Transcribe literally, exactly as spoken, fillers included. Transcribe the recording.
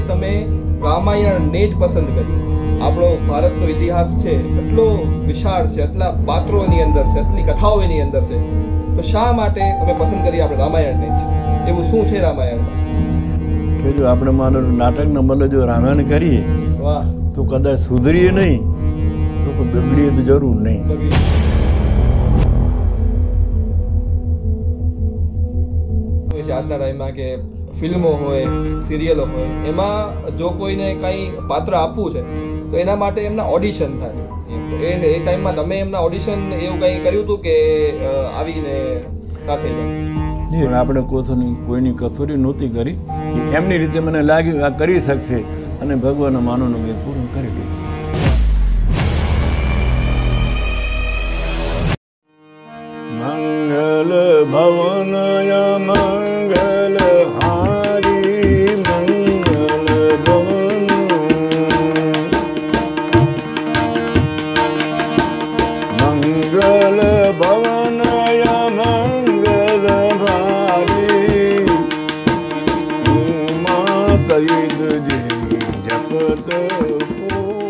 તમે રામાયણને જ પસંદ કરી? આપણો ભારતનો ઇતિહાસ છે એટલો વિશાળ છે, એટલા પાત્રો એની અંદર છે, એટલી કથાઓ એની અંદર છે, તો શા માટે તમે પસંદ કરી આપણે રામાયણને જ? એવું શું છે રામાયણમાં કે જો આપણે માનો નાટકના બદલે જો રામાયણ કરીએ વાહ તો કદાચ સુધરીએ નહીં તો કોઈ બગડીએ તો જરૂર નહીં. આજના ટાઈમમાં કે ફિલ્મો હોય, સિરિયલો હોય, એમાં જો કોઈને કંઈ પાત્ર આપવું છે તો એના માટે એમના ઓડિશન થાય. એ એ ટાઈમમાં તમે એમના ઓડિશન એવું કંઈ કર્યું હતું કે આવીને સાથે નહીં? આપણે કોઈની કોઈની કસોરી નહોતી કરી. એમની રીતે મને લાગ્યું આ કરી શકશે અને ભગવાનના માનવનું મેં પૂરું કરી દીધું. મંગલ ભવનય મંગલ હારી મંગલ ભવન મંગલ ભવનય મંગલ ભારી ઉમા સહિત જે જપત